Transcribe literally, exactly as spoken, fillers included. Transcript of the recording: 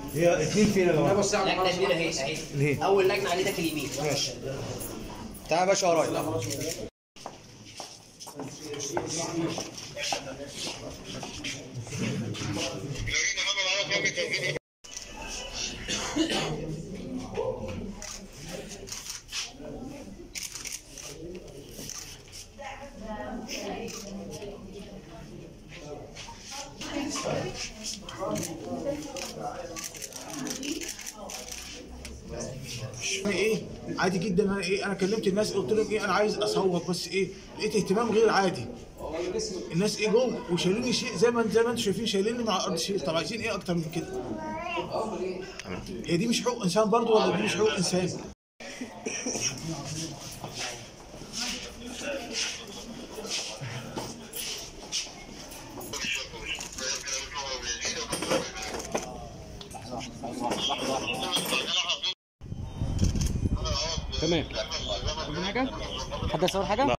هي اتنين فين يا جماعه؟ لجنه كبيره اهي اهي. اول لجنه على ايدك اليمين. ماشي. تعالى يا باشا ورايا. ايه عادي جدا. انا ايه انا كلمت الناس قلت لهم ايه انا عايز اصوت، بس ايه لقيت اهتمام غير عادي. الناس ايه جم وشايليني شيء زي ما زي ما انتم شايفين شايليني مع ارض شيء. طب عايزين ايه اكتر من كده؟ هي دي مش حقوق انسان برضو ولا دي مش حقوق انسان؟ تمام. حد يصور حاجة؟ لا.